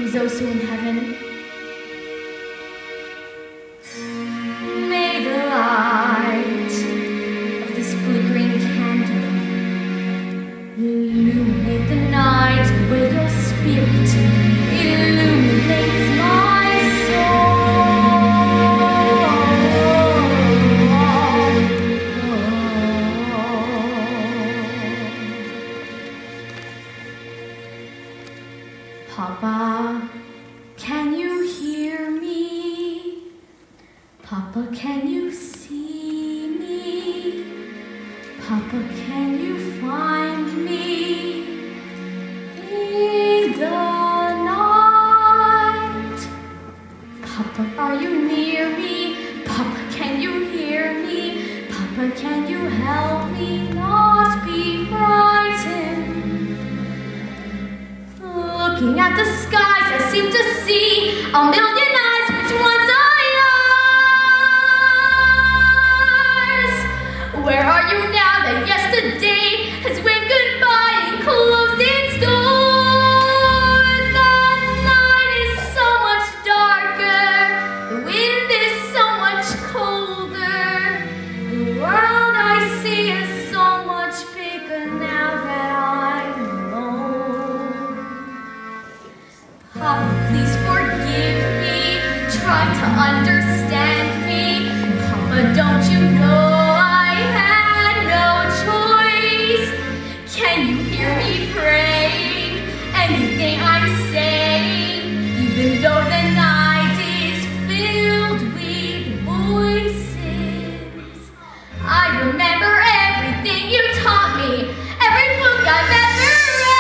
who's also in heaven. May the light of this flickering candle illuminate the night where your spirit illuminates my Papa, can you hear me? Papa, can you see me? Papa, can you find me in the night? Papa, are you near me? Papa, can you hear me? Papa, can you help me not be frightened? Looking at the skies, I seem to see a million eyes. Which ones are yours? Where are you now that yesterday has waved goodbye and closed its doors? The night is so much darker, the wind is so much colder. The world I see is so much bigger now that I'm alone. Papa, please forgive me, try to understand me. Papa, don't you know I had no choice? Can you hear me praying? Anything I'm saying, even though the night is filled with voices. I remember everything you taught me, every book I've ever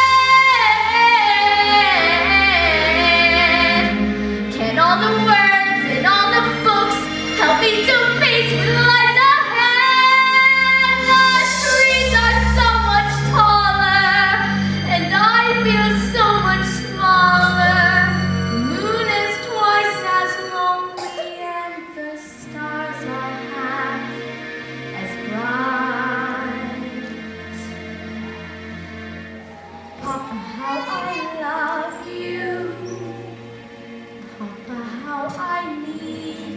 read. Can all the words in all the books help me to face what lies ahead? The trees are so much taller, and I feel so much smaller. The moon is twice as lonely, and the stars are half as bright. Papa, how I love you. Papa, how I need